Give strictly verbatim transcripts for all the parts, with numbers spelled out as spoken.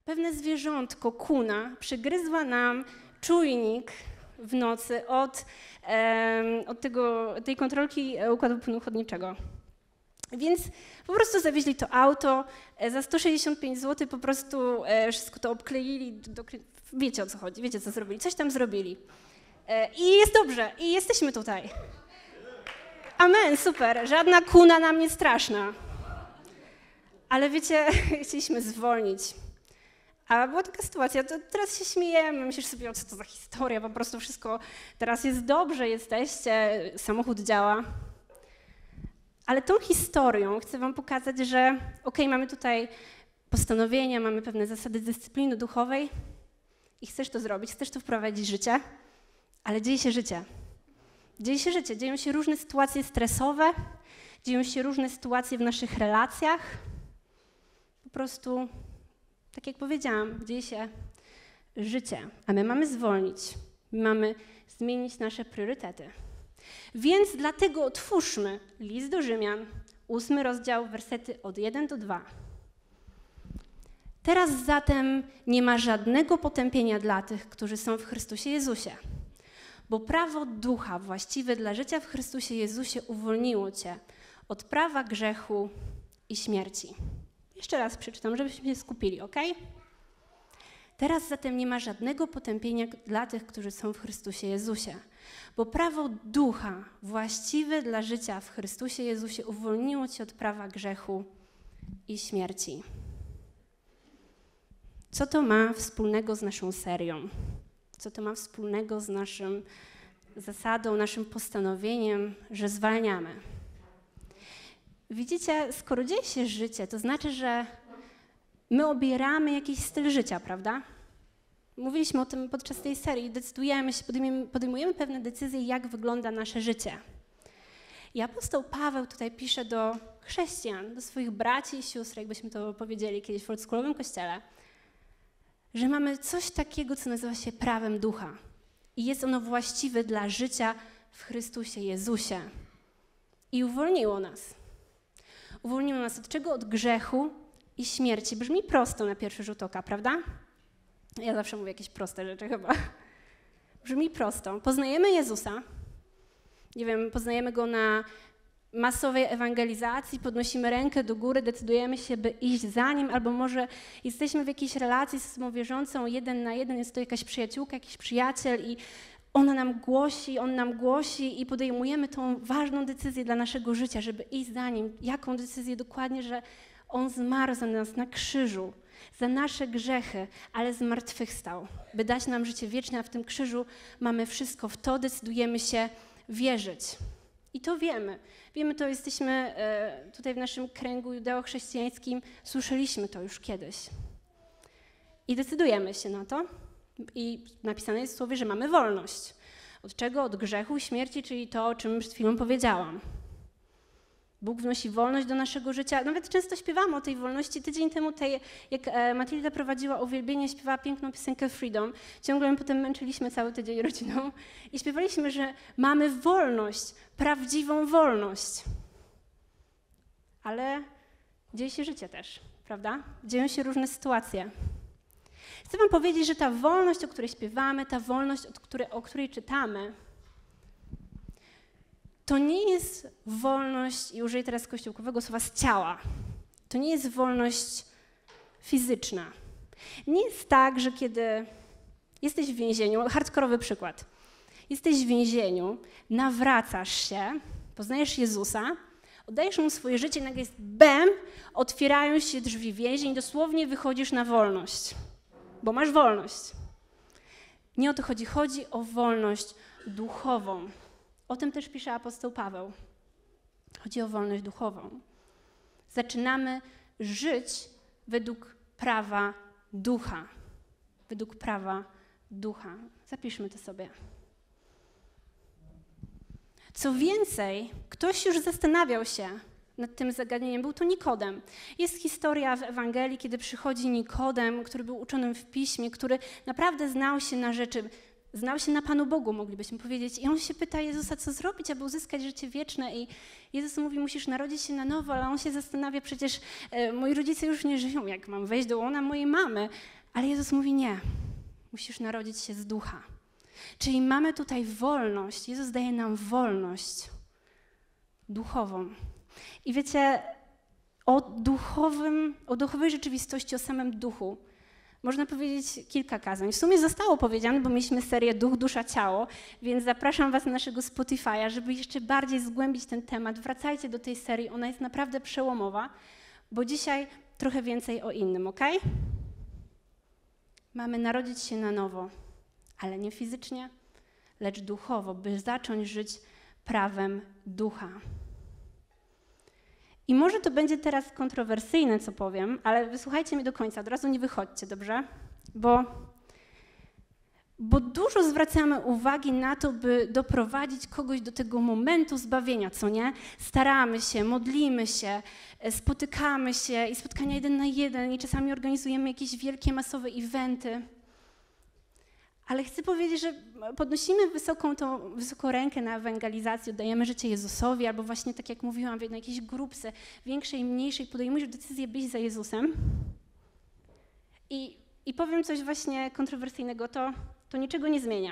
pewne zwierzątko, kuna, przygryzła nam czujnik w nocy od, e, od tego, tej kontrolki układu płynu chłodniczego. Więc po prostu zawieźli to auto, e, za sto sześćdziesiąt pięć złotych po prostu e, wszystko to obkleili, do, wiecie o co chodzi, wiecie co zrobili, coś tam zrobili. E, I jest dobrze, i jesteśmy tutaj. Amen, super, żadna kuna nam nie straszna. Ale wiecie, chcieliśmy zwolnić. A była taka sytuacja, to teraz się śmiejemy, myślisz sobie, o co to za historia, po prostu wszystko, teraz jest dobrze, jesteście, samochód działa. Ale tą historią chcę wam pokazać, że okej, mamy tutaj postanowienia, mamy pewne zasady dyscypliny duchowej i chcesz to zrobić, chcesz to wprowadzić w życie, ale dzieje się życie. Dzieje się życie, dzieją się różne sytuacje stresowe, dzieją się różne sytuacje w naszych relacjach. Po prostu, tak jak powiedziałam, dzieje się życie, a my mamy zwolnić, my mamy zmienić nasze priorytety. Więc dlatego otwórzmy list do Rzymian, ósmy rozdział, wersety od jeden do dwa. Teraz zatem nie ma żadnego potępienia dla tych, którzy są w Chrystusie Jezusie, bo prawo ducha właściwe dla życia w Chrystusie Jezusie uwolniło cię od prawa grzechu i śmierci. Jeszcze raz przeczytam, żebyśmy się skupili, ok? Teraz zatem nie ma żadnego potępienia dla tych, którzy są w Chrystusie Jezusie, bo prawo ducha właściwe dla życia w Chrystusie Jezusie uwolniło cię od prawa grzechu i śmierci. Co to ma wspólnego z naszą serią? Co to ma wspólnego z naszym zasadą, naszym postanowieniem, że zwalniamy? Widzicie, skoro dzieje się życie, to znaczy, że my obieramy jakiś styl życia, prawda? Mówiliśmy o tym podczas tej serii, decydujemy się, podejmujemy, podejmujemy pewne decyzje, jak wygląda nasze życie. I apostoł Paweł tutaj pisze do chrześcijan, do swoich braci i sióstr, jakbyśmy to powiedzieli kiedyś w oldschoolowym kościele, że mamy coś takiego, co nazywa się prawem ducha. I jest ono właściwe dla życia w Chrystusie Jezusie. I uwolniło nas. Uwolniło nas od czego? Od grzechu i śmierci. Brzmi prosto na pierwszy rzut oka, prawda? Ja zawsze mówię jakieś proste rzeczy chyba. Brzmi prosto. Poznajemy Jezusa. Nie wiem, poznajemy Go na masowej ewangelizacji, podnosimy rękę do góry, decydujemy się, by iść za Nim, albo może jesteśmy w jakiejś relacji z osobą wierzącą, jeden na jeden, jest to jakaś przyjaciółka, jakiś przyjaciel i ona nam głosi, on nam głosi i podejmujemy tą ważną decyzję dla naszego życia, żeby iść za Nim. Jaką decyzję dokładnie, że On zmarł za nas na krzyżu, za nasze grzechy, ale zmartwychwstał, by dać nam życie wieczne, a w tym krzyżu mamy wszystko. W to decydujemy się wierzyć. I to wiemy. Wiemy to, jesteśmy tutaj w naszym kręgu judeo-chrześcijańskim, słyszeliśmy to już kiedyś. I decydujemy się na to. I napisane jest w słowie, że mamy wolność. Od czego? Od grzechu, śmierci, czyli to, o czym przed chwilą powiedziałam. Bóg wnosi wolność do naszego życia. Nawet często śpiewamy o tej wolności. Tydzień temu, tej, jak Matylda prowadziła uwielbienie, śpiewała piękną piosenkę Freedom. Ciągle my potem męczyliśmy cały tydzień rodziną i śpiewaliśmy, że mamy wolność, prawdziwą wolność. Ale dzieje się życie też, prawda? Dzieją się różne sytuacje. Chcę wam powiedzieć, że ta wolność, o której śpiewamy, ta wolność, o której, o której czytamy, to nie jest wolność, i użyję teraz kościółkowego słowa, z ciała. To nie jest wolność fizyczna. Nie jest tak, że kiedy jesteś w więzieniu, hardkorowy przykład, jesteś w więzieniu, nawracasz się, poznajesz Jezusa, oddajesz Mu swoje życie i nagle jest bam, otwierają się drzwi więzień, dosłownie wychodzisz na wolność, bo masz wolność. Nie o to chodzi, chodzi o wolność duchową. O tym też pisze apostoł Paweł. Chodzi o wolność duchową. Zaczynamy żyć według prawa ducha. Według prawa ducha. Zapiszmy to sobie. Co więcej, ktoś już zastanawiał się nad tym zagadnieniem. Był to Nikodem. Jest historia w Ewangelii, kiedy przychodzi Nikodem, który był uczonym w Piśmie, który naprawdę znał się na rzeczy, znał się na Panu Bogu, moglibyśmy powiedzieć. I on się pyta Jezusa, co zrobić, aby uzyskać życie wieczne. I Jezus mówi, musisz narodzić się na nowo, ale on się zastanawia, przecież e, moi rodzice już nie żyją, jak mam wejść do łona mojej mamy. Ale Jezus mówi nie, musisz narodzić się z ducha. Czyli mamy tutaj wolność, Jezus daje nam wolność duchową. I wiecie, o duchowym, o duchowej rzeczywistości, o samym duchu można powiedzieć kilka kazań. W sumie zostało powiedziane, bo mieliśmy serię Duch, Dusza, Ciało, więc zapraszam was na naszego Spotify'a, żeby jeszcze bardziej zgłębić ten temat. Wracajcie do tej serii, ona jest naprawdę przełomowa, bo dzisiaj trochę więcej o innym, ok? Mamy narodzić się na nowo, ale nie fizycznie, lecz duchowo, by zacząć żyć prawem ducha. I może to będzie teraz kontrowersyjne, co powiem, ale wysłuchajcie mnie do końca, od razu nie wychodźcie, dobrze? Bo, bo dużo zwracamy uwagi na to, by doprowadzić kogoś do tego momentu zbawienia, co nie? Staramy się, modlimy się, spotykamy się i spotkania jeden na jeden i czasami organizujemy jakieś wielkie, masowe eventy. Ale chcę powiedzieć, że podnosimy wysoką, tą, wysoką rękę na ewangelizację, oddajemy życie Jezusowi, albo właśnie tak jak mówiłam, w jakiejś grupce większej, mniejszej, podejmujesz decyzję być za Jezusem. I, i powiem coś właśnie kontrowersyjnego, to, to niczego nie zmienia.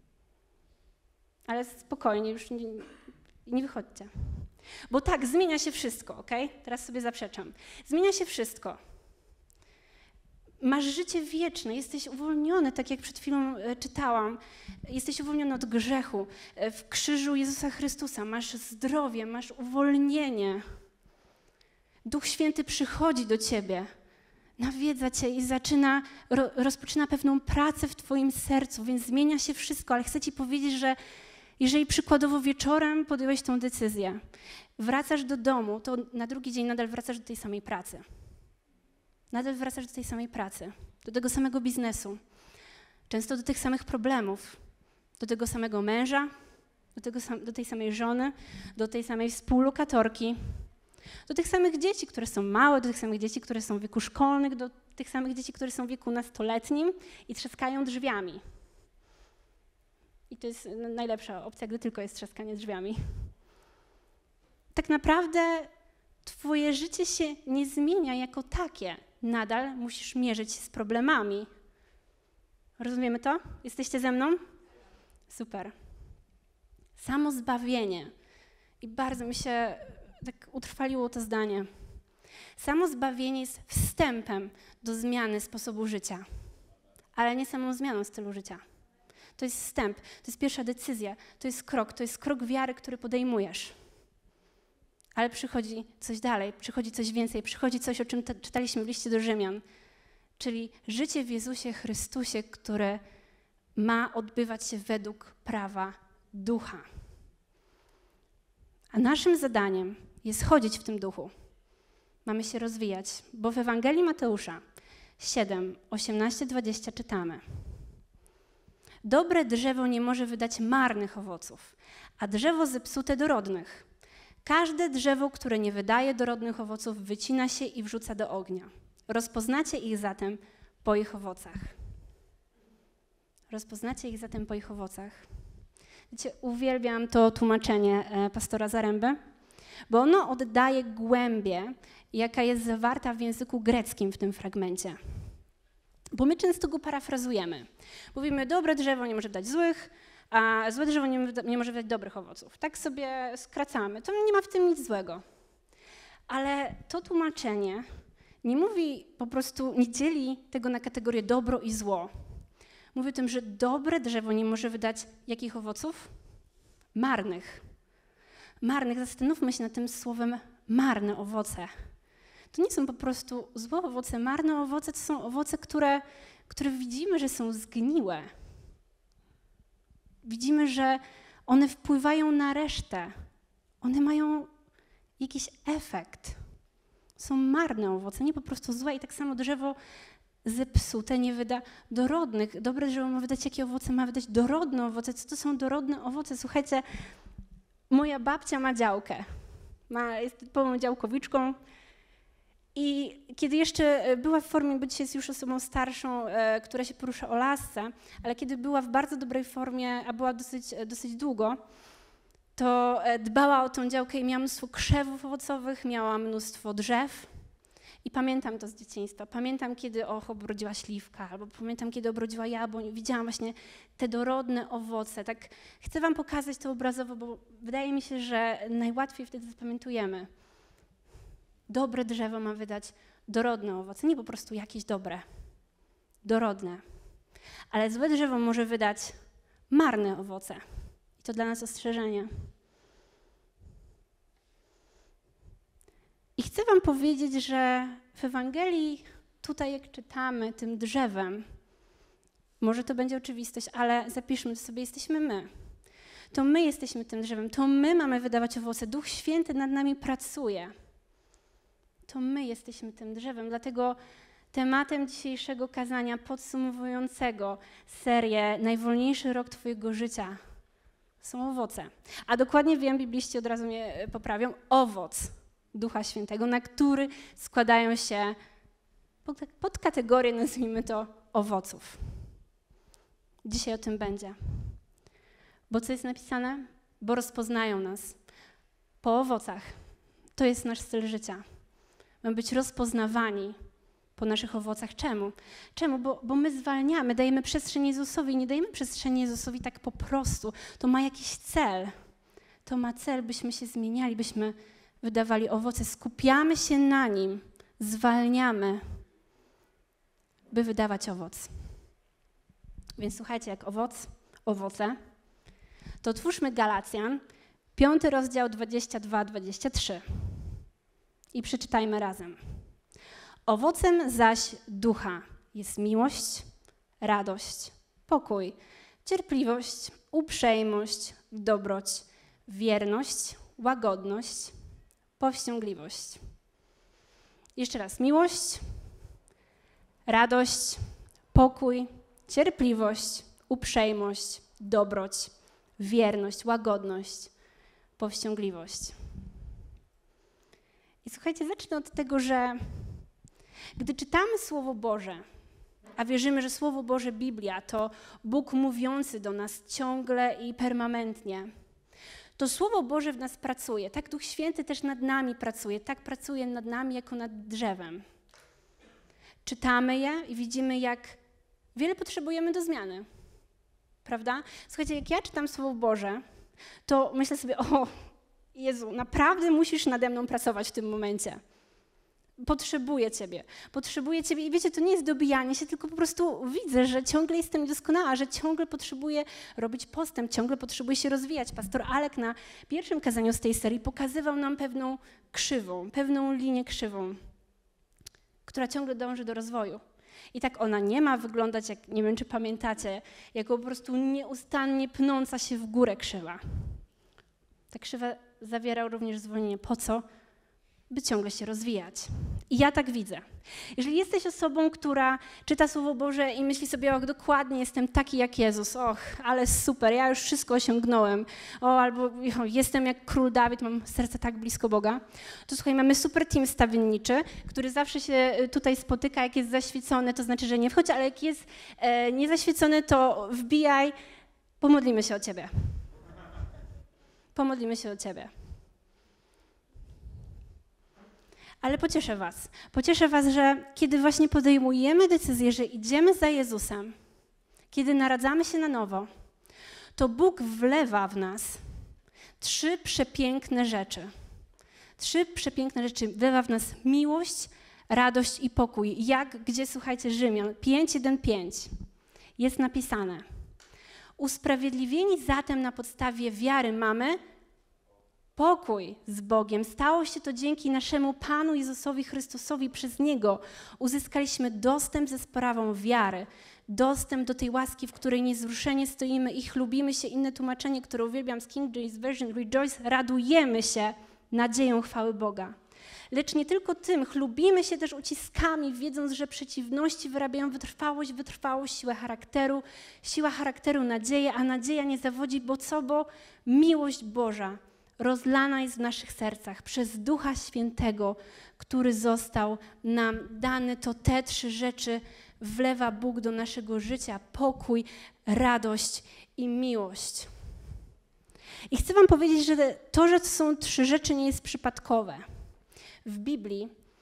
Ale spokojnie, już nie, nie wychodźcie. Bo tak, zmienia się wszystko, ok? Teraz sobie zaprzeczam. Zmienia się wszystko. Masz życie wieczne, jesteś uwolniony, tak jak przed chwilą czytałam. Jesteś uwolniony od grzechu. W krzyżu Jezusa Chrystusa masz zdrowie, masz uwolnienie. Duch Święty przychodzi do ciebie, nawiedza cię i zaczyna, ro, rozpoczyna pewną pracę w twoim sercu, więc zmienia się wszystko, ale chcę ci powiedzieć, że jeżeli przykładowo wieczorem podjąłeś tą decyzję, wracasz do domu, to na drugi dzień nadal wracasz do tej samej pracy. Nadal wracasz do tej samej pracy, do tego samego biznesu, często do tych samych problemów, do tego samego męża, do, tego sam, do tej samej żony, do tej samej współlokatorki, do tych samych dzieci, które są małe, do tych samych dzieci, które są w wieku szkolnym, do tych samych dzieci, które są w wieku nastoletnim i trzaskają drzwiami. I to jest najlepsza opcja, gdy tylko jest trzaskanie drzwiami. Tak naprawdę twoje życie się nie zmienia jako takie. Nadal musisz mierzyć się z problemami. Rozumiemy to? Jesteście ze mną? Super. Samo zbawienie. I bardzo mi się tak utrwaliło to zdanie. Samo zbawienie jest wstępem do zmiany sposobu życia, ale nie samą zmianą stylu życia. To jest wstęp, to jest pierwsza decyzja, to jest krok, to jest krok wiary, który podejmujesz. Ale przychodzi coś dalej, przychodzi coś więcej, przychodzi coś, o czym te, czytaliśmy w liście do Rzymian, czyli życie w Jezusie Chrystusie, które ma odbywać się według prawa ducha. A naszym zadaniem jest chodzić w tym duchu. Mamy się rozwijać, bo w Ewangelii Mateusza siedem, osiemnaście, dwadzieścia czytamy. Dobre drzewo nie może wydać marnych owoców, a drzewo zepsute dorodnych. Każde drzewo, które nie wydaje dorodnych owoców, wycina się i wrzuca do ognia. Rozpoznacie ich zatem po ich owocach. Rozpoznacie ich zatem po ich owocach. Wiecie, uwielbiam to tłumaczenie pastora Zaręby, bo ono oddaje głębię, jaka jest zawarta w języku greckim w tym fragmencie. Bo my często go parafrazujemy. Mówimy, dobre drzewo nie może dać złych, a złe drzewo nie, nie może wydać dobrych owoców. Tak sobie skracamy. To nie ma w tym nic złego. Ale to tłumaczenie nie mówi po prostu, nie dzieli tego na kategorię dobro i zło. Mówi o tym, że dobre drzewo nie może wydać jakich owoców? Marnych. Marnych. Zastanówmy się nad tym słowem marne owoce. To nie są po prostu złe owoce. Marne owoce to są owoce, które, które widzimy, że są zgniłe. Widzimy, że one wpływają na resztę. One mają jakiś efekt. Są marne owoce, nie po prostu złe. I tak samo drzewo zepsute nie wyda dorodnych. Dobre drzewo ma wydać jakie owoce? Ma wydać dorodne owoce. Co to są dorodne owoce? Słuchajcie, moja babcia ma działkę. Ma, jest typową działkowiczką. I kiedy jeszcze była w formie, bo dzisiaj jest już osobą starszą, e, która się porusza o lasce, ale kiedy była w bardzo dobrej formie, a była dosyć, dosyć długo, to dbała o tą działkę i miała mnóstwo krzewów owocowych, miała mnóstwo drzew. I pamiętam to z dzieciństwa. Pamiętam, kiedy och, obrodziła śliwka, albo pamiętam, kiedy obrodziła jabłoń. Widziałam właśnie te dorodne owoce. Tak chcę wam pokazać to obrazowo, bo wydaje mi się, że najłatwiej wtedy zapamiętujemy. Dobre drzewo ma wydać dorodne owoce, nie po prostu jakieś dobre, dorodne. Ale złe drzewo może wydać marne owoce. I to dla nas ostrzeżenie. I chcę wam powiedzieć, że w Ewangelii, tutaj jak czytamy tym drzewem, może to będzie oczywistość, ale zapiszmy to sobie, jesteśmy my. To my jesteśmy tym drzewem, to my mamy wydawać owoce. Duch Święty nad nami pracuje. To my jesteśmy tym drzewem, dlatego tematem dzisiejszego kazania podsumowującego serię Najwolniejszy rok twojego życia są owoce. A dokładnie wiem, bibliści od razu mnie poprawią, owoc Ducha Świętego, na który składają się pod, pod kategorię, nazwijmy to, owoców. Dzisiaj o tym będzie. Bo co jest napisane? Bo rozpoznają nas po owocach. To jest nasz styl życia. Mamy być rozpoznawani po naszych owocach. Czemu? Czemu? Bo, bo my zwalniamy, dajemy przestrzeń Jezusowi. Nie dajemy przestrzeni Jezusowi tak po prostu. To ma jakiś cel. To ma cel, byśmy się zmieniali, byśmy wydawali owoce. Skupiamy się na Nim, zwalniamy, by wydawać owoc. Więc słuchajcie, jak owoc, owoce, to otwórzmy Galacjan, piąty rozdział dwadzieścia dwa dwadzieścia trzy i przeczytajmy razem. Owocem zaś ducha jest miłość, radość, pokój, cierpliwość, uprzejmość, dobroć, wierność, łagodność, powściągliwość. Jeszcze raz, miłość, radość, pokój, cierpliwość, uprzejmość, dobroć, wierność, łagodność, powściągliwość. I słuchajcie, zacznę od tego, że gdy czytamy Słowo Boże, a wierzymy, że Słowo Boże, Biblia, to Bóg mówiący do nas ciągle i permanentnie, to Słowo Boże w nas pracuje. Tak Duch Święty też nad nami pracuje. Tak pracuje nad nami jako nad drzewem. Czytamy je i widzimy, jak wiele potrzebujemy do zmiany. Prawda? Słuchajcie, jak ja czytam Słowo Boże, to myślę sobie, o Jezu, naprawdę musisz nade mną pracować w tym momencie. Potrzebuję Ciebie, potrzebuję Ciebie i wiecie, to nie jest dobijanie się, tylko po prostu widzę, że ciągle jestem niedoskonała, że ciągle potrzebuję robić postęp, ciągle potrzebuję się rozwijać. Pastor Alek na pierwszym kazaniu z tej serii pokazywał nam pewną krzywą, pewną linię krzywą, która ciągle dąży do rozwoju. I tak ona nie ma wyglądać, jak nie wiem, czy pamiętacie, jako po prostu nieustannie pnąca się w górę krzywa. Ta krzywa zawiera również zwolnienie. Po co? By ciągle się rozwijać. I ja tak widzę. Jeżeli jesteś osobą, która czyta Słowo Boże i myśli sobie, och, dokładnie jestem taki jak Jezus, och, ale super, ja już wszystko osiągnąłem, o, albo o, jestem jak król Dawid, mam serce tak blisko Boga, to słuchaj, mamy super team stawienniczy, który zawsze się tutaj spotyka, jak jest zaświecony, to znaczy, że nie wchodź, ale jak jest e, niezaświecony, to wbijaj, pomodlimy się o Ciebie. Pomodlimy się o Ciebie. Ale pocieszę was. Pocieszę was, że kiedy właśnie podejmujemy decyzję, że idziemy za Jezusem, kiedy naradzamy się na nowo, to Bóg wlewa w nas trzy przepiękne rzeczy. Trzy przepiękne rzeczy. Wlewa w nas miłość, radość i pokój. Jak, gdzie, słuchajcie, Rzymian pięć, jeden, pięć jest napisane. Usprawiedliwieni zatem na podstawie wiary mamy pokój z Bogiem. Stało się to dzięki naszemu Panu Jezusowi Chrystusowi. Przez Niego uzyskaliśmy dostęp ze sprawą wiary, dostęp do tej łaski, w której niezruszenie stoimy i chlubimy się. Inne tłumaczenie, które uwielbiam z King James Version, rejoice, radujemy się nadzieją chwały Boga. Lecz nie tylko tym, chlubimy się też uciskami, wiedząc, że przeciwności wyrabiają wytrwałość, wytrwałość, siłę charakteru, siła charakteru nadzieję, a nadzieja nie zawodzi, bo co? Bo miłość Boża rozlana jest w naszych sercach przez Ducha Świętego, który został nam dany. To te trzy rzeczy wlewa Bóg do naszego życia. Pokój, radość i miłość. I chcę wam powiedzieć, że to, że to są trzy rzeczy, nie jest przypadkowe. W Biblii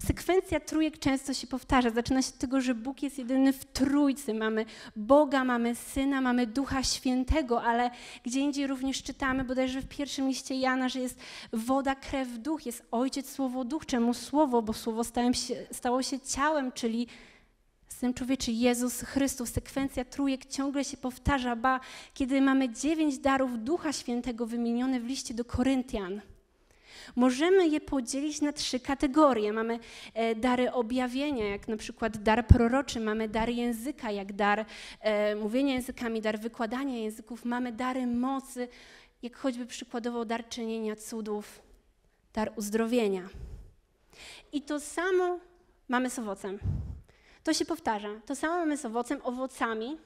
Sekwencja trójek często się powtarza. Zaczyna się od tego, że Bóg jest jedyny w Trójcy. Mamy Boga, mamy Syna, mamy Ducha Świętego, ale gdzie indziej również czytamy, bodajże w pierwszym liście Jana, że jest woda, krew, duch, jest Ojciec, Słowo, Duch. Czemu Słowo? Bo Słowo stało się, stało się ciałem, czyli Syn Człowieczy, Jezus Chrystus. Sekwencja trójek ciągle się powtarza, ba, kiedy mamy dziewięć darów Ducha Świętego wymienione w liście do Koryntian, możemy je podzielić na trzy kategorie. Mamy e, dary objawienia, jak na przykład dar proroczy, mamy dar języka, jak dar e, mówienia językami, dar wykładania języków, mamy dary mocy, jak choćby przykładowo dar czynienia cudów, dar uzdrowienia. I to samo mamy z owocem. To się powtarza. To samo mamy z owocem, owocami,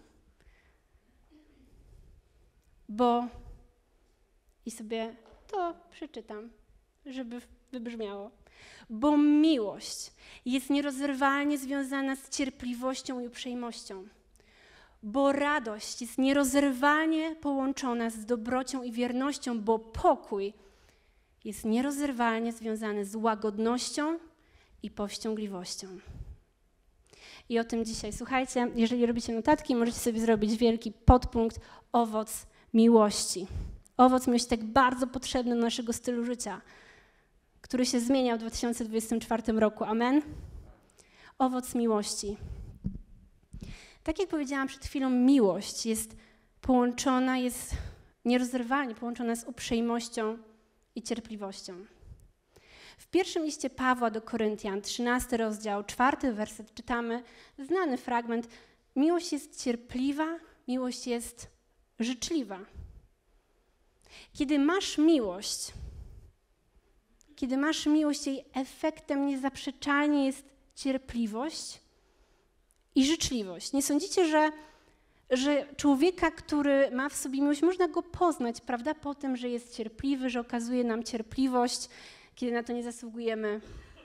bo i sobie to przeczytam, żeby wybrzmiało. Bo miłość jest nierozerwalnie związana z cierpliwością i uprzejmością. Bo radość jest nierozerwalnie połączona z dobrocią i wiernością, bo pokój jest nierozerwalnie związany z łagodnością i powściągliwością. I o tym dzisiaj. Słuchajcie, jeżeli robicie notatki, możecie sobie zrobić wielki podpunkt owoc miłości. Owoc miłości tak bardzo potrzebny do naszego stylu życia, który się zmienia w dwa tysiące dwudziestym czwartym roku. Amen? Owoc miłości. Tak jak powiedziałam przed chwilą, miłość jest połączona, jest nierozerwalnie połączona z uprzejmością i cierpliwością. W pierwszym liście Pawła do Koryntian, trzynasty rozdział, czwarty werset, czytamy znany fragment. Miłość jest cierpliwa, miłość jest życzliwa. Kiedy masz miłość, kiedy masz miłość, jej efektem niezaprzeczalnie jest cierpliwość i życzliwość. Nie sądzicie, że, że człowieka, który ma w sobie miłość, można go poznać, prawda, po tym, że jest cierpliwy, że okazuje nam cierpliwość, kiedy na to nie zasługujemy,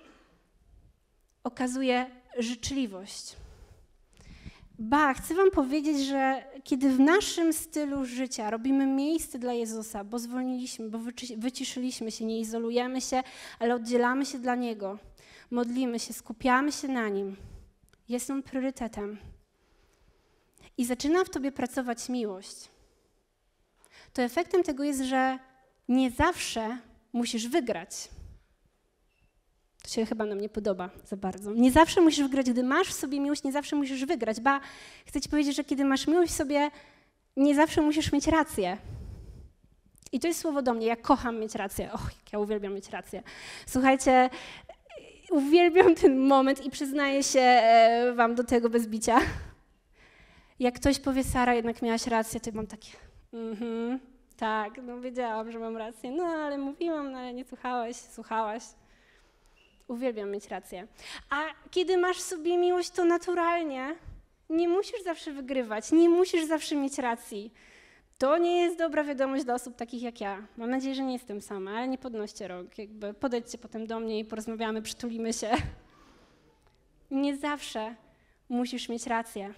okazuje życzliwość. Ba, chcę wam powiedzieć, że kiedy w naszym stylu życia robimy miejsce dla Jezusa, bo zwolniliśmy, bo wyciszyliśmy się, nie izolujemy się, ale oddzielamy się dla Niego, modlimy się, skupiamy się na Nim, jest On priorytetem i zaczyna w tobie pracować miłość, to efektem tego jest, że nie zawsze musisz wygrać. To się chyba nam nie podoba za bardzo. Nie zawsze musisz wygrać, gdy masz w sobie miłość, nie zawsze musisz wygrać. Ba, chcę ci powiedzieć, że kiedy masz miłość w sobie, nie zawsze musisz mieć rację. I to jest słowo do mnie, ja kocham mieć rację. Och, jak ja uwielbiam mieć rację. Słuchajcie, uwielbiam ten moment i przyznaję się wam do tego bez bicia. Jak ktoś powie, Sara, jednak miałaś rację, to mam takie, mhm, tak, no wiedziałam, że mam rację, no ale mówiłam, no ale nie słuchałeś, słuchałaś. Uwielbiam mieć rację. A kiedy masz w sobie miłość, to naturalnie nie musisz zawsze wygrywać, nie musisz zawsze mieć racji. To nie jest dobra wiadomość dla osób takich jak ja. Mam nadzieję, że nie jestem sama, ale nie podnoście rąk. Jakby podejdźcie potem do mnie i porozmawiamy, przytulimy się. Nie zawsze musisz mieć rację.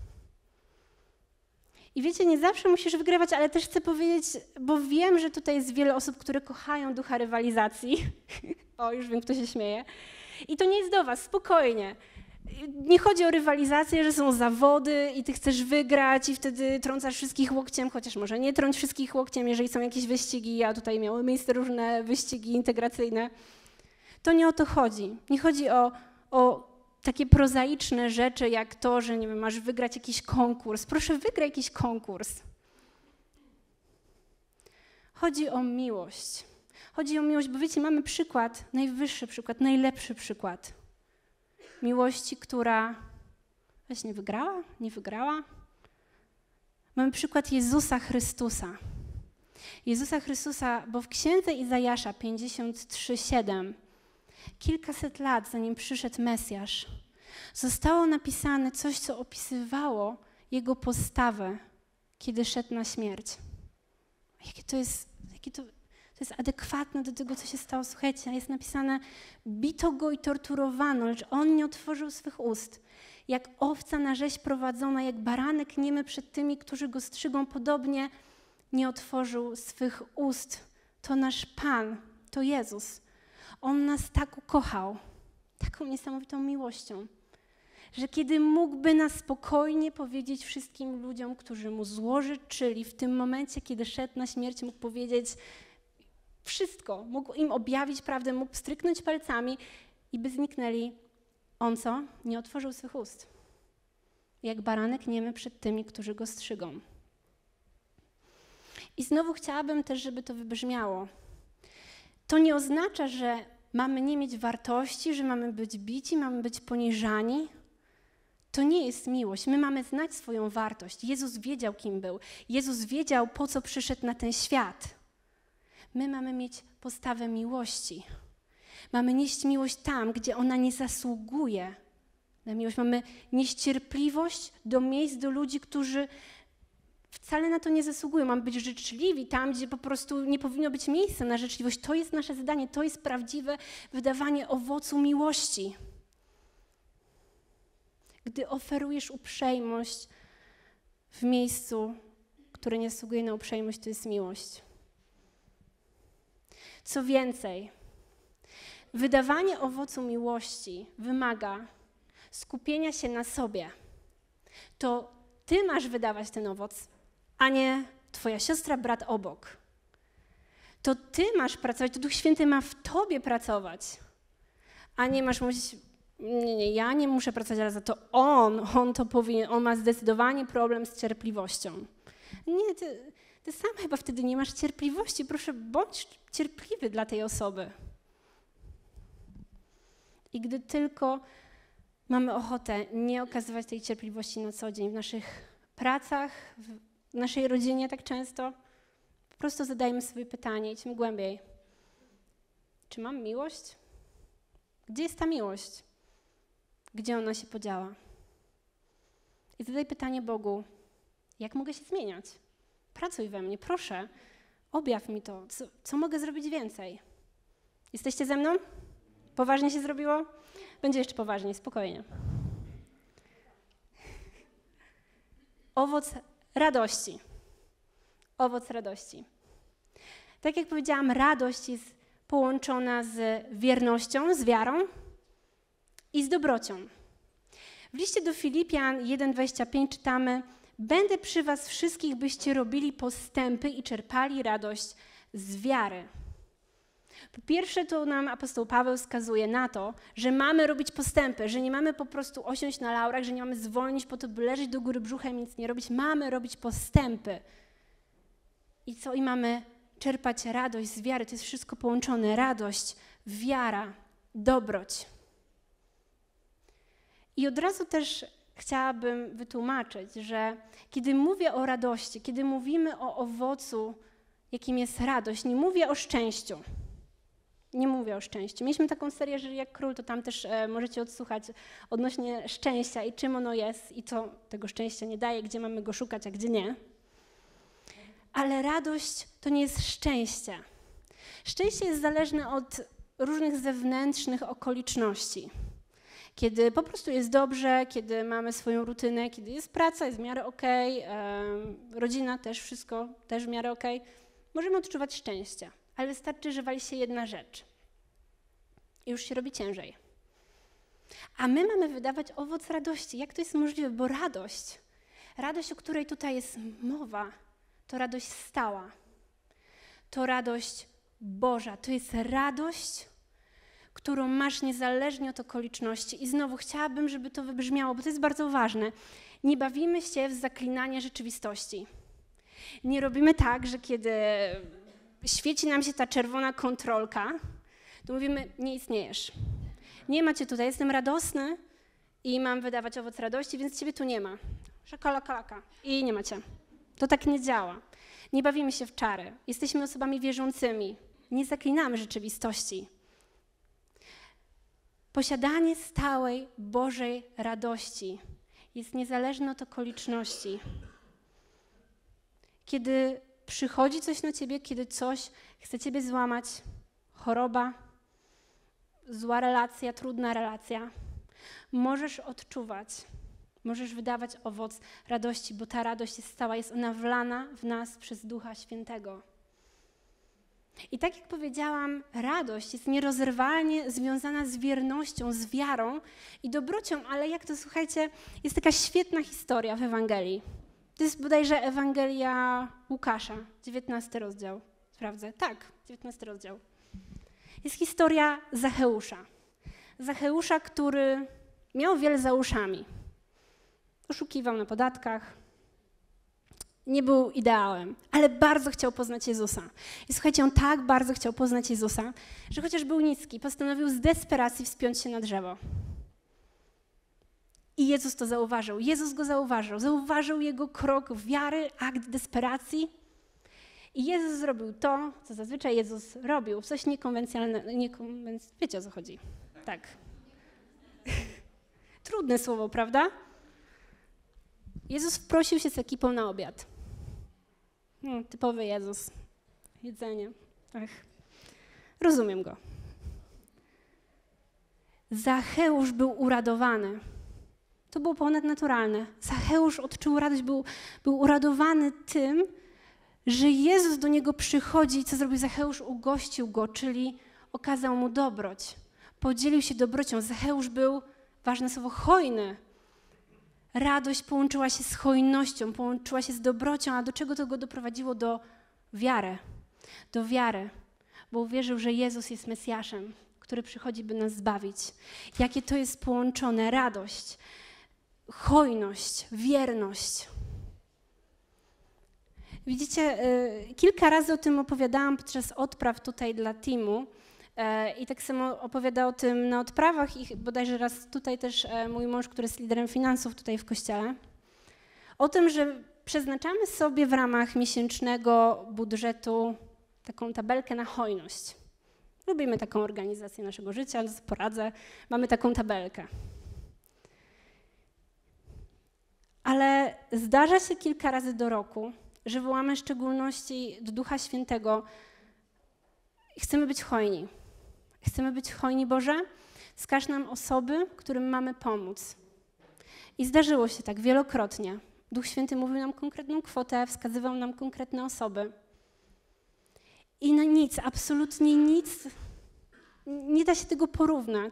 I wiecie, nie zawsze musisz wygrywać, ale też chcę powiedzieć, bo wiem, że tutaj jest wiele osób, które kochają ducha rywalizacji. O, już wiem, kto się śmieje. I to nie jest do was, spokojnie. Nie chodzi o rywalizację, że są zawody i ty chcesz wygrać i wtedy trącasz wszystkich łokciem, chociaż może nie trąć wszystkich łokciem, jeżeli są jakieś wyścigi, a tutaj miały miejsce różne wyścigi integracyjne. To nie o to chodzi. Nie chodzi o, o takie prozaiczne rzeczy, jak to, że nie wiem, masz wygrać jakiś konkurs. Proszę, wygraj jakiś konkurs. Chodzi o miłość. Chodzi o miłość, bo wiecie, mamy przykład, najwyższy przykład, najlepszy przykład miłości, która właśnie wygrała, nie wygrała. Mamy przykład Jezusa Chrystusa. Jezusa Chrystusa, bo w księdze Izajasza pięćdziesiąt trzy, siedem, kilkaset lat zanim przyszedł Mesjasz, zostało napisane coś, co opisywało Jego postawę, kiedy szedł na śmierć. Jakie to jest, jakie to, to jest adekwatne do tego, co się stało. Słuchajcie, jest napisane, bito go i torturowano, lecz on nie otworzył swych ust. Jak owca na rzeź prowadzona, jak baranek niemy przed tymi, którzy go strzygą, podobnie nie otworzył swych ust. To nasz Pan, to Jezus. On nas tak ukochał, taką niesamowitą miłością, że kiedy mógłby na spokojnie powiedzieć wszystkim ludziom, którzy mu złożyczyli, w tym momencie, kiedy szedł na śmierć, mógł powiedzieć wszystko, mógł im objawić prawdę, mógł stryknąć palcami i by zniknęli. On co? Nie otworzył swych ust. Jak baranek niemy przed tymi, którzy go strzygą. I znowu chciałabym też, żeby to wybrzmiało. To nie oznacza, że mamy nie mieć wartości, że mamy być bici, mamy być poniżani. To nie jest miłość. My mamy znać swoją wartość. Jezus wiedział, kim był. Jezus wiedział, po co przyszedł na ten świat. My mamy mieć postawę miłości. Mamy nieść miłość tam, gdzie ona nie zasługuje na miłość. Mamy nieść cierpliwość do miejsc, do ludzi, którzy wcale na to nie zasługują. Mamy być życzliwi tam, gdzie po prostu nie powinno być miejsca na życzliwość. To jest nasze zadanie, to jest prawdziwe wydawanie owocu miłości. Gdy oferujesz uprzejmość w miejscu, które nie zasługuje na uprzejmość, to jest miłość. Co więcej, wydawanie owocu miłości wymaga skupienia się na sobie. To ty masz wydawać ten owoc, a nie twoja siostra, brat obok. To ty masz pracować, to Duch Święty ma w tobie pracować, a nie masz mówić, nie, nie, ja nie muszę pracować, ale za to on, on to powinien, on ma zdecydowanie problem z cierpliwością. Nie, ty, ty sam chyba wtedy nie masz cierpliwości, proszę, bądź cierpliwy dla tej osoby. I gdy tylko mamy ochotę nie okazywać tej cierpliwości na co dzień w naszych pracach, w naszej rodzinie tak często, po prostu zadajmy sobie pytanie, idźmy głębiej. Czy mam miłość? Gdzie jest ta miłość? Gdzie ona się podziała? I zadaj pytanie Bogu, jak mogę się zmieniać? Pracuj we mnie, proszę, objaw mi to, co, co mogę zrobić więcej? Jesteście ze mną? Poważnie się zrobiło? Będzie jeszcze poważniej, spokojnie. Owoc radości. Owoc radości. Tak jak powiedziałam, radość jest połączona z wiernością, z wiarą i z dobrocią. W liście do Filipian jeden dwadzieścia pięć czytamy: będę przy was wszystkich, byście robili postępy i czerpali radość z wiary. Po pierwsze, to nam apostoł Paweł wskazuje na to, że mamy robić postępy, że nie mamy po prostu osiąść na laurach, że nie mamy zwolnić po to, by leżeć do góry brzuchem i nic nie robić. Mamy robić postępy. I co? I mamy czerpać radość z wiary. To jest wszystko połączone. Radość, wiara, dobroć. I od razu też chciałabym wytłumaczyć, że kiedy mówię o radości, kiedy mówimy o owocu, jakim jest radość, nie mówię o szczęściu. Nie mówię o szczęściu. Mieliśmy taką serię Żyj jak król, to tam też e, możecie odsłuchać odnośnie szczęścia i czym ono jest i co tego szczęścia nie daje, gdzie mamy go szukać, a gdzie nie. Ale radość to nie jest szczęście. Szczęście jest zależne od różnych zewnętrznych okoliczności. Kiedy po prostu jest dobrze, kiedy mamy swoją rutynę, kiedy jest praca, jest w miarę okej, e, rodzina też, wszystko też w miarę okej, możemy odczuwać szczęście. Ale wystarczy, że wali się jedna rzecz i już się robi ciężej. A my mamy wydawać owoc radości. Jak to jest możliwe? Bo radość, radość, o której tutaj jest mowa, to radość stała. To radość Boża. To jest radość, którą masz niezależnie od okoliczności. I znowu chciałabym, żeby to wybrzmiało, bo to jest bardzo ważne. Nie bawimy się w zaklinanie rzeczywistości. Nie robimy tak, że kiedy świeci nam się ta czerwona kontrolka, to mówimy, nie istniejesz. Nie macie tutaj, jestem radosny i mam wydawać owoc radości, więc ciebie tu nie ma. Szakalakalaka. I nie macie. To tak nie działa. Nie bawimy się w czary. Jesteśmy osobami wierzącymi. Nie zaklinamy rzeczywistości. Posiadanie stałej Bożej radości jest niezależne od okoliczności. Kiedy przychodzi coś na ciebie, kiedy coś chce ciebie złamać, choroba, zła relacja, trudna relacja, możesz odczuwać, możesz wydawać owoc radości, bo ta radość jest stała, jest ona wlana w nas przez Ducha Świętego. I tak jak powiedziałam, radość jest nierozerwalnie związana z wiernością, z wiarą i dobrocią, ale jak to, słuchajcie, jest taka świetna historia w Ewangelii. To jest bodajże Ewangelia Łukasza, dziewiętnasty rozdział. Sprawdzę. Tak, dziewiętnasty rozdział. Jest historia Zacheusza. Zacheusza, który miał wiele za uszami. Oszukiwał na podatkach. Nie był ideałem, ale bardzo chciał poznać Jezusa. I słuchajcie, on tak bardzo chciał poznać Jezusa, że chociaż był niski, postanowił z desperacji wspiąć się na drzewo. I Jezus to zauważył. Jezus go zauważył. Zauważył jego krok wiary, akt desperacji. I Jezus zrobił to, co zazwyczaj Jezus robił. Coś niekonwencjonalnego. Niekonwenc... Wiecie, o co chodzi. Tak. Trudne słowo, prawda? Jezus wprosił się z ekipą na obiad. No, typowy Jezus. Jedzenie. Ach. Rozumiem go. Zacheusz był uradowany. To było ponadnaturalne. Zacheusz odczuł radość, był, był uradowany tym, że Jezus do niego przychodzi i co zrobił Zacheusz? Ugościł go, czyli okazał mu dobroć. Podzielił się dobrocią. Zacheusz był, ważne słowo, hojny. Radość połączyła się z hojnością, połączyła się z dobrocią, a do czego to go doprowadziło? Do wiary. Do wiary, bo uwierzył, że Jezus jest Mesjaszem, który przychodzi, by nas zbawić. Jakie to jest połączone? Radość, hojność, wierność. Widzicie, kilka razy o tym opowiadałam podczas odpraw tutaj dla teamu i tak samo opowiada o tym na odprawach i bodajże raz tutaj też mój mąż, który jest liderem finansów tutaj w kościele, o tym, że przeznaczamy sobie w ramach miesięcznego budżetu taką tabelkę na hojność. Lubimy taką organizację naszego życia, ale poradzę, mamy taką tabelkę. Ale zdarza się kilka razy do roku, że wołamy w szczególności do Ducha Świętego i chcemy być hojni. Chcemy być hojni, Boże, wskaż nam osoby, którym mamy pomóc. I zdarzyło się tak wielokrotnie. Duch Święty mówił nam konkretną kwotę, wskazywał nam konkretne osoby. I na nic, absolutnie nic, nie da się tego porównać.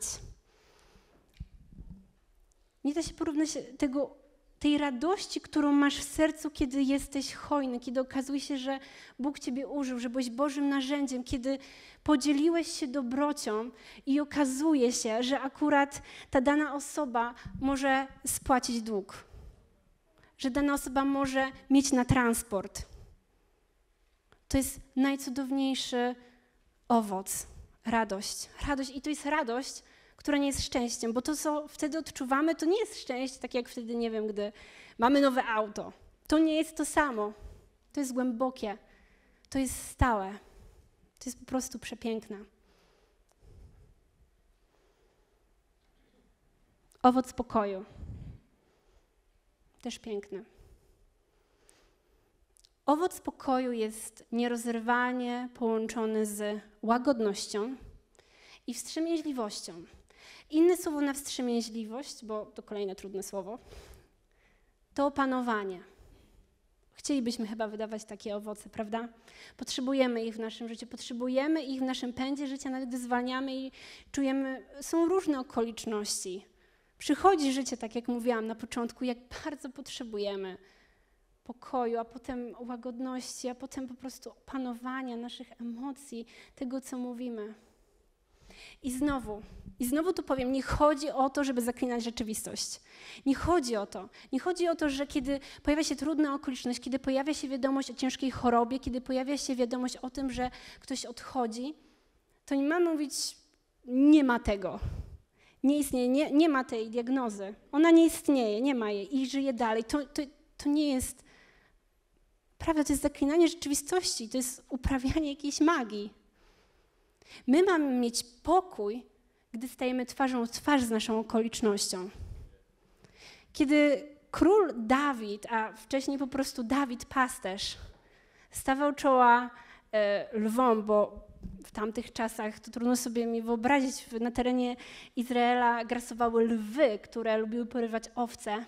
Nie da się porównać tego, tej radości, którą masz w sercu, kiedy jesteś hojny, kiedy okazuje się, że Bóg ciebie użył, że byłeś Bożym narzędziem, kiedy podzieliłeś się dobrocią i okazuje się, że akurat ta dana osoba może spłacić dług, że dana osoba może mieć na transport. To jest najcudowniejszy owoc, radość. Radość i to jest radość, która nie jest szczęściem, bo to, co wtedy odczuwamy, to nie jest szczęście, tak jak wtedy, nie wiem, gdy mamy nowe auto. To nie jest to samo. To jest głębokie. To jest stałe. To jest po prostu przepiękne. Owoc pokoju. Też piękny. Owoc pokoju jest nierozerwalnie połączony z łagodnością i wstrzemięźliwością. Inne słowo na wstrzemięźliwość, bo to kolejne trudne słowo, to opanowanie. Chcielibyśmy chyba wydawać takie owoce, prawda? Potrzebujemy ich w naszym życiu, potrzebujemy ich w naszym pędzie życia, nawet gdy zwalniamy i czujemy, są różne okoliczności. Przychodzi życie, tak jak mówiłam na początku, jak bardzo potrzebujemy pokoju, a potem łagodności, a potem po prostu opanowania naszych emocji, tego, co mówimy. I znowu, i znowu tu powiem, nie chodzi o to, żeby zaklinać rzeczywistość. Nie chodzi o to. Nie chodzi o to, że kiedy pojawia się trudna okoliczność, kiedy pojawia się wiadomość o ciężkiej chorobie, kiedy pojawia się wiadomość o tym, że ktoś odchodzi, to nie mamy mówić, nie ma tego. Nie istnieje, nie, nie ma tej diagnozy. Ona nie istnieje, nie ma jej i żyje dalej. To, to, to nie jest prawda, to jest zaklinanie rzeczywistości, to jest uprawianie jakiejś magii. My mamy mieć pokój, gdy stajemy twarzą w twarz z naszą okolicznością. Kiedy król Dawid, a wcześniej po prostu Dawid pasterz, stawał czoła e, lwom, bo w tamtych czasach, to trudno sobie mi wyobrazić, na terenie Izraela grasowały lwy, które lubiły porywać owce.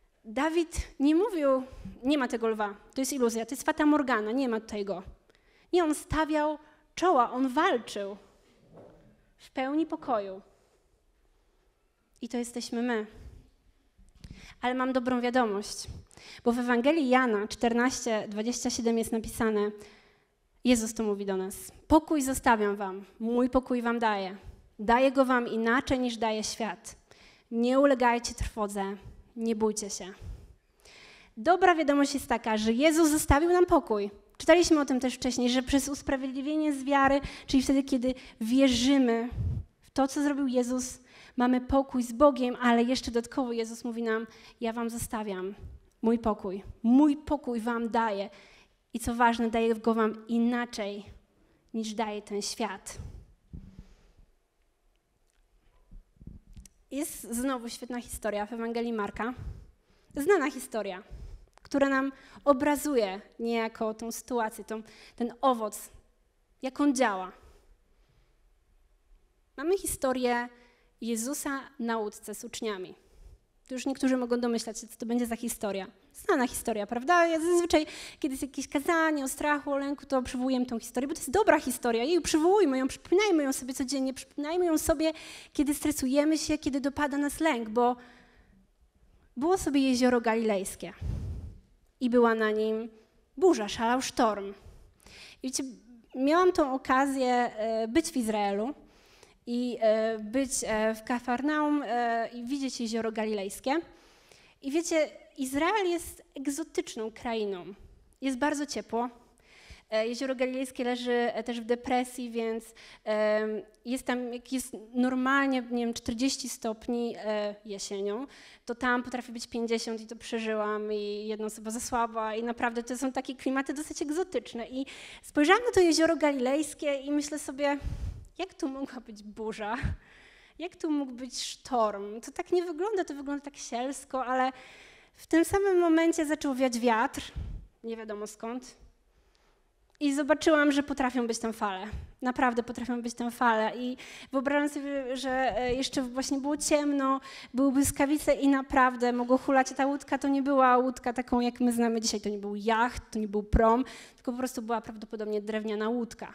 Dawid nie mówił, nie ma tego lwa, to jest iluzja, to jest fata morgana, nie ma tutaj go. I on stawiał czoła, on walczył w pełni pokoju. I to jesteśmy my. Ale mam dobrą wiadomość, bo w Ewangelii Jana czternaście, dwadzieścia siedem jest napisane, Jezus to mówi do nas, pokój zostawiam wam, mój pokój wam daję. Daję go wam inaczej niż daje świat. Nie ulegajcie trwodze, nie bójcie się. Dobra wiadomość jest taka, że Jezus zostawił nam pokój. Czytaliśmy o tym też wcześniej, że przez usprawiedliwienie z wiary, czyli wtedy, kiedy wierzymy w to, co zrobił Jezus, mamy pokój z Bogiem, ale jeszcze dodatkowo Jezus mówi nam, ja wam zostawiam mój pokój. Mój pokój wam daję. I co ważne, daję go wam inaczej, niż daje ten świat. Jest znowu świetna historia w Ewangelii Marka. Znana historia, która nam obrazuje niejako tą sytuację, tą, ten owoc, jak on działa. Mamy historię Jezusa na łódce z uczniami. To już niektórzy mogą domyślać się, co to będzie za historia. Znana historia, prawda? Ja zazwyczaj, kiedy jest jakieś kazanie o strachu, o lęku, to przywołujemy tą historię, bo to jest dobra historia. Jej przywołujmy ją, przypominajmy ją sobie codziennie, przypominajmy ją sobie, kiedy stresujemy się, kiedy dopada nas lęk, bo było sobie jezioro galilejskie i była na nim burza, szalał sztorm. I wiecie, miałam tą okazję być w Izraelu i być w Kafarnaum i widzieć jezioro galilejskie. I wiecie, Izrael jest egzotyczną krainą. Jest bardzo ciepło. Jezioro Galilejskie leży też w depresji, więc jest tam, jak jest normalnie, nie wiem, czterdzieści stopni jesienią, to tam potrafi być pięćdziesiąt i to przeżyłam i jedna osoba zasłaba i naprawdę to są takie klimaty dosyć egzotyczne. I spojrzałam na to jezioro Galilejskie i myślę sobie, jak tu mogła być burza? Jak tu mógł być sztorm? To tak nie wygląda, to wygląda tak sielsko, ale w tym samym momencie zaczął wiać wiatr, nie wiadomo skąd, i zobaczyłam, że potrafią być tam fale. Naprawdę potrafią być tam fale. I wyobrażam sobie, że jeszcze właśnie było ciemno, były błyskawice i naprawdę mogło hulać. Ta łódka to nie była łódka taką, jak my znamy dzisiaj. To nie był jacht, to nie był prom, tylko po prostu była prawdopodobnie drewniana łódka.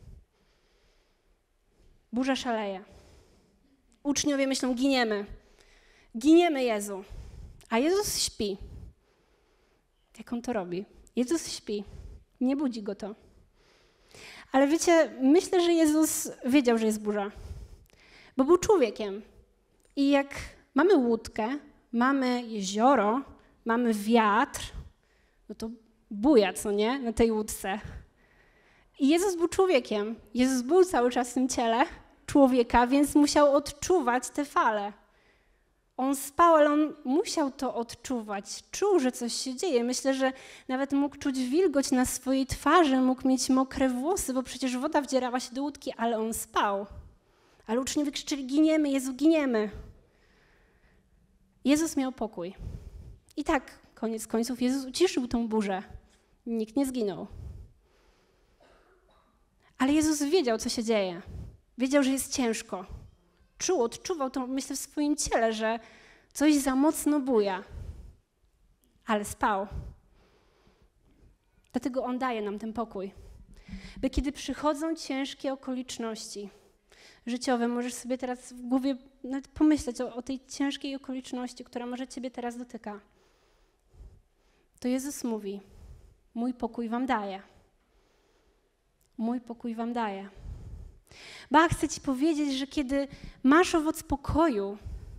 Burza szaleje. Uczniowie myślą, giniemy. Giniemy, Jezu. A Jezus śpi. Jak on to robi? Jezus śpi. Nie budzi go to. Ale wiecie, myślę, że Jezus wiedział, że jest burza. Bo był człowiekiem. I jak mamy łódkę, mamy jezioro, mamy wiatr, no to buja, co nie? Na tej łódce. I Jezus był człowiekiem. Jezus był cały czas w tym ciele człowieka, więc musiał odczuwać te fale. On spał, ale on musiał to odczuwać. Czuł, że coś się dzieje. Myślę, że nawet mógł czuć wilgoć na swojej twarzy, mógł mieć mokre włosy, bo przecież woda wdzierała się do łódki, ale on spał. Ale uczniowie krzyczeli, giniemy, Jezu, giniemy. Jezus miał pokój. I tak, koniec końców, Jezus uciszył tą burzę. Nikt nie zginął. Ale Jezus wiedział, co się dzieje. Wiedział, że jest ciężko. Czuł, odczuwał to, myślę, w swoim ciele, że coś za mocno buja. Ale spał. Dlatego On daje nam ten pokój. By kiedy przychodzą ciężkie okoliczności życiowe, możesz sobie teraz w głowie nawet pomyśleć o, o tej ciężkiej okoliczności, która może ciebie teraz dotyka. To Jezus mówi, mój pokój wam daję. Mój pokój wam daję. Ba, chcę ci powiedzieć, że kiedy masz owoc pokoju,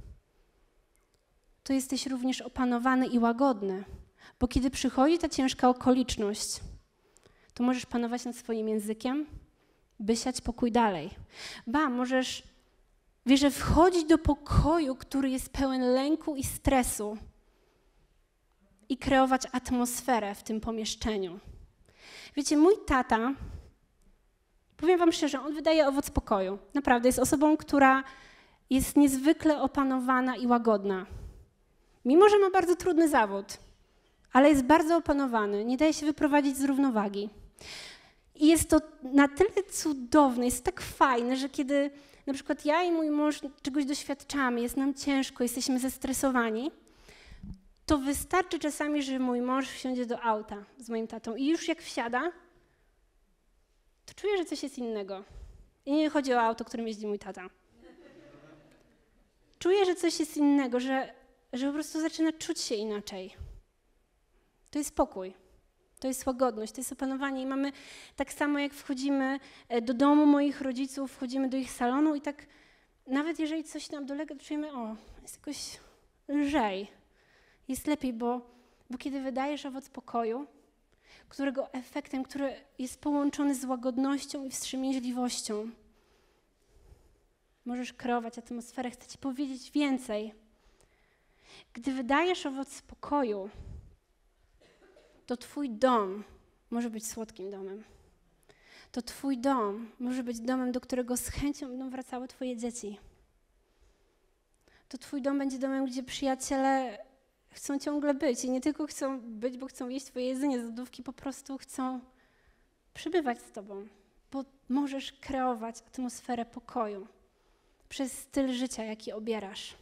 to jesteś również opanowany i łagodny. Bo kiedy przychodzi ta ciężka okoliczność, to możesz panować nad swoim językiem, by siać pokój dalej. Ba, możesz, wiesz, że wchodzić do pokoju, który jest pełen lęku i stresu i kreować atmosferę w tym pomieszczeniu. Wiecie, mój tata, powiem wam szczerze, on wydaje owoc pokoju. Naprawdę, jest osobą, która jest niezwykle opanowana i łagodna. Mimo że ma bardzo trudny zawód, ale jest bardzo opanowany, nie daje się wyprowadzić z równowagi. I jest to na tyle cudowne, jest tak fajne, że kiedy na przykład ja i mój mąż czegoś doświadczamy, jest nam ciężko, jesteśmy zestresowani, to wystarczy czasami, że mój mąż wsiądzie do auta z moim tatą i już jak wsiada, czuję, że coś jest innego. I nie chodzi o auto, którym jeździ mój tata. Czuję, że coś jest innego, że, że po prostu zaczyna czuć się inaczej. To jest pokój, to jest łagodność, to jest opanowanie i mamy tak samo jak wchodzimy do domu moich rodziców, wchodzimy do ich salonu i tak nawet jeżeli coś nam dolega, to czujemy, o, jest jakoś lżej, jest lepiej, bo, bo kiedy wydajesz owoc pokoju, którego efektem, który jest połączony z łagodnością i wstrzemięźliwością, możesz kreować atmosferę. Chcę ci powiedzieć więcej. Gdy wydajesz owoc spokoju, to twój dom może być słodkim domem. To twój dom może być domem, do którego z chęcią będą wracały twoje dzieci. To twój dom będzie domem, gdzie przyjaciele chcą ciągle być i nie tylko chcą być, bo chcą jeść twoje jedzenie z lodówki, po prostu chcą przybywać z tobą, bo możesz kreować atmosferę pokoju przez styl życia, jaki obierasz.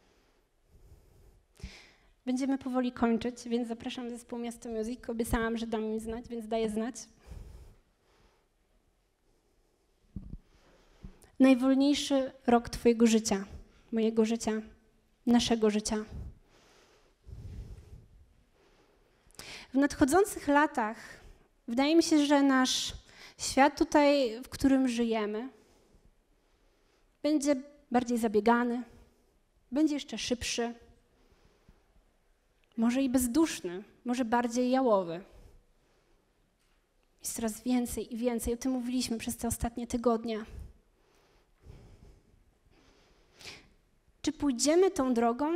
Będziemy powoli kończyć, więc zapraszam zespół Miasto Music. Obiecałam, że dam im znać, więc daję znać. Najwolniejszy rok twojego życia, mojego życia, naszego życia. W nadchodzących latach wydaje mi się, że nasz świat tutaj, w którym żyjemy, będzie bardziej zabiegany, będzie jeszcze szybszy, może i bezduszny, może bardziej jałowy. Jest coraz więcej i więcej, o tym mówiliśmy przez te ostatnie tygodnie. Czy pójdziemy tą drogą?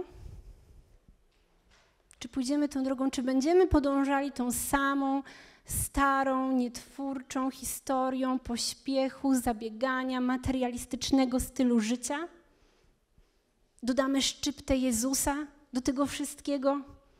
Czy pójdziemy tą drogą, czy będziemy podążali tą samą, starą, nietwórczą historią pośpiechu, zabiegania, materialistycznego stylu życia? Dodamy szczyptę Jezusa do tego wszystkiego?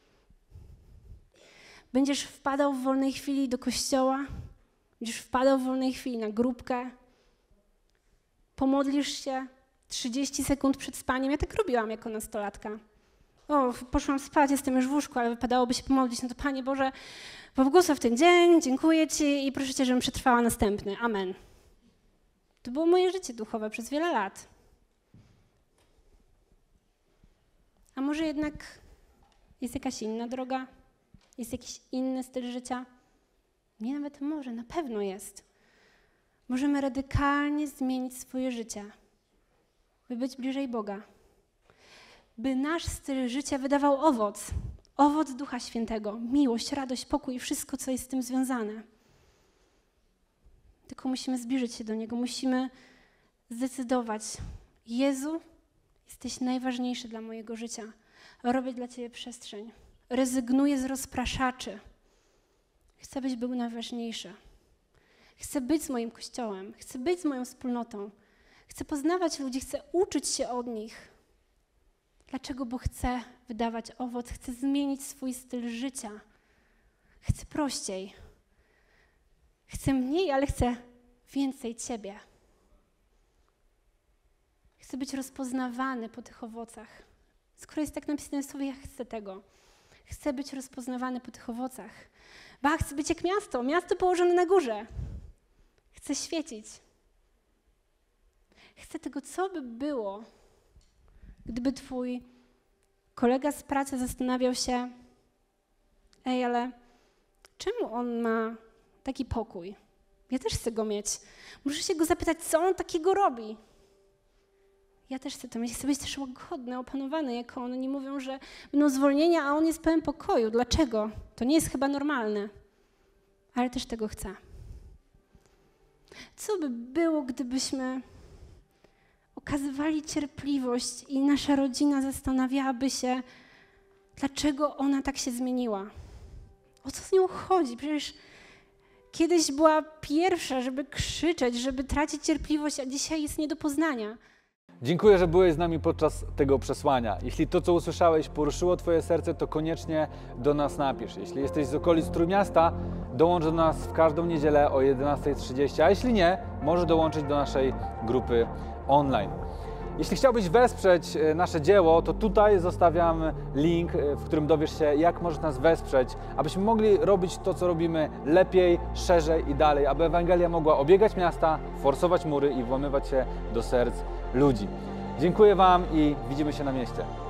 Będziesz wpadał w wolnej chwili do kościoła? Będziesz wpadał w wolnej chwili na grupkę? Pomodlisz się trzydzieści sekund przed spaniem? Ja tak robiłam jako nastolatka. O, poszłam spać, jestem już w łóżku, ale wypadałoby się pomodlić. No to Panie Boże, pobłogosław ten dzień, dziękuję Ci i proszę Cię, żebym przetrwała następny. Amen. To było moje życie duchowe przez wiele lat. A może jednak jest jakaś inna droga? Jest jakiś inny styl życia? Nie, nawet może, na pewno jest. Możemy radykalnie zmienić swoje życie, by być bliżej Boga. By nasz styl życia wydawał owoc, owoc Ducha Świętego, miłość, radość, pokój i wszystko, co jest z tym związane. Tylko musimy zbliżyć się do Niego, musimy zdecydować, Jezu, jesteś najważniejszy dla mojego życia, robię dla Ciebie przestrzeń, rezygnuję z rozpraszaczy, chcę, byś był najważniejszy, chcę być z moim Kościołem, chcę być z moją wspólnotą, chcę poznawać ludzi, chcę uczyć się od nich. Dlaczego? Bo chcę wydawać owoc, chcę zmienić swój styl życia. Chcę prościej. Chcę mniej, ale chcę więcej Ciebie. Chcę być rozpoznawany po tych owocach. Skoro jest tak napisane w słowie, ja chcę tego. Chcę być rozpoznawany po tych owocach. Ba, chcę być jak miasto, miasto położone na górze. Chcę świecić. Chcę tego, co by było, gdyby twój kolega z pracy zastanawiał się, ej, ale czemu on ma taki pokój? Ja też chcę go mieć. Muszę się go zapytać, co on takiego robi. Ja też chcę to mieć. Chcę być też łagodny, opanowany, jak on. Oni mówią, że będą zwolnienia, a on jest pełen pokoju. Dlaczego? To nie jest chyba normalne. Ale też tego chcę. Co by było, gdybyśmy okazywali cierpliwość i nasza rodzina zastanawiałaby się, dlaczego ona tak się zmieniła. O co z nią chodzi? Przecież kiedyś była pierwsza, żeby krzyczeć, żeby tracić cierpliwość, a dzisiaj jest nie do poznania. Dziękuję, że byłeś z nami podczas tego przesłania. Jeśli to, co usłyszałeś, poruszyło Twoje serce, to koniecznie do nas napisz. Jeśli jesteś z okolic Trójmiasta, dołącz do nas w każdą niedzielę o jedenastej trzydzieści, a jeśli nie, możesz dołączyć do naszej grupy online. Jeśli chciałbyś wesprzeć nasze dzieło, to tutaj zostawiam link, w którym dowiesz się, jak możesz nas wesprzeć, abyśmy mogli robić to, co robimy lepiej, szerzej i dalej, aby Ewangelia mogła obiegać miasta, forsować mury i włamywać się do serc ludzi. Dziękuję Wam i widzimy się na mieście.